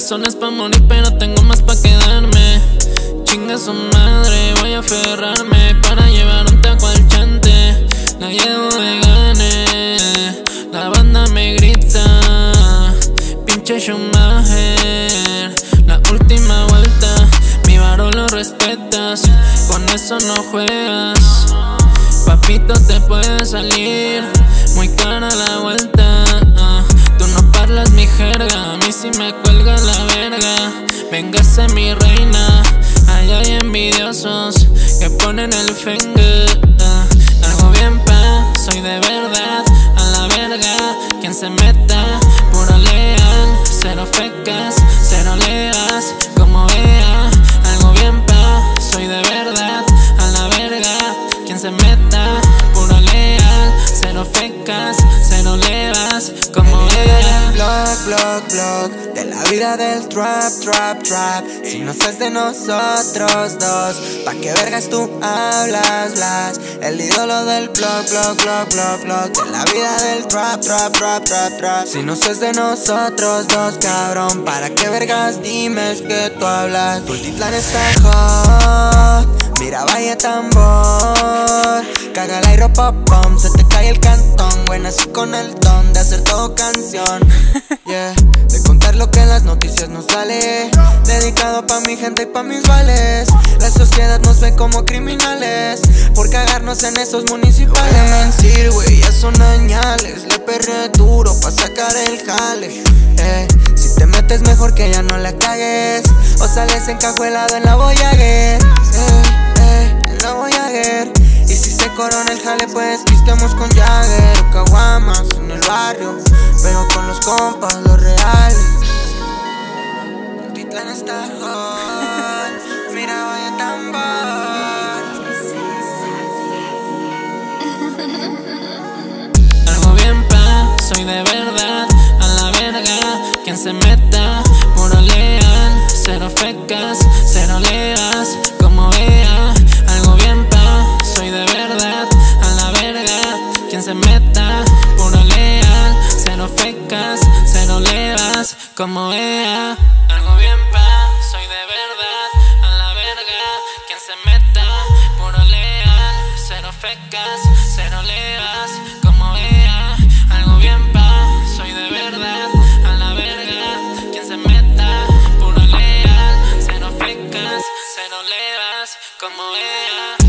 razones pa' morir, pero tengo más pa' quedarme. Chinga su madre, voy a aferrarme para llevar un taco al chante. La llevo de gane, la banda me grita, pinche Schumacher, la última vuelta. Mi varo lo respetas, con eso no juegas. Papito, te puede salir muy cara la vuelta. Tú no parlas mi jerga, a mí sí me cuelga la verga. Véngase mi reina, allá hay envidiosos que ponen el finger. Algo bien pa, soy de verdad, a la verga quien se meta. Puro leal, cero fecas, cero leas, como vea. Algo bien pa, soy de verdad, a la verga quien se meta. Puro leal, cero fecas, cero leas, como vea. Blog de la vida del trap. Si no sos de nosotros dos, ¿pa' qué vergas tú hablas, blas? El ídolo del blog de la vida del trap. Si no sos de nosotros dos, cabrón, ¿para qué vergas dimes que tú hablas? Tultitlán está hot, mira vaya tambor, caga la ropa pom, se te cae el cantón. Buena así con el don de hacer todo canción, yeah. De contar lo que en las noticias no sale, dedicado pa' mi gente y pa' mis vales. La sociedad nos ve como criminales por cagarnos en esos municipales. No voy a mentir, güey, ya son añales. Le perré duro pa' sacar el jale, si te metes mejor que ya no la cagues, o sales encajuelado en la Voyager, en la Voyager. Y si se corona el jale, pues pisteamos con Jagger o caguamas en el barrio, pero con los compas, los reales. Tultitlán está hot, mira vaya tambor. Algo bien pa, soy de verdad, a la verga quien se meta. Puro leal, cero fecas, cero leas, como vea. Algo bien pa, soy de verdad, a la verga quien se meta. Puro leal, cero fecas, cero leas, como vea. Algo bien pa, soy de verdad, a la verga quien se meta. Puro leal, cero fecas, cero leas, como vea. Algo bien pa, soy de verdad, a la verga quien se meta. Puro leal, cero fecas, cero leas, como vea.